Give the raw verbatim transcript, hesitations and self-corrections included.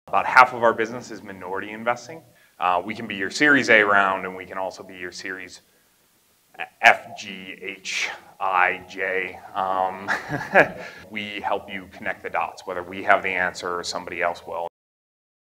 About half of our business is minority investing. Uh, we can be your Series A round, and we can also be your Series F, G, H, I, J. Um, we help you connect the dots, whether we have the answer or somebody else will.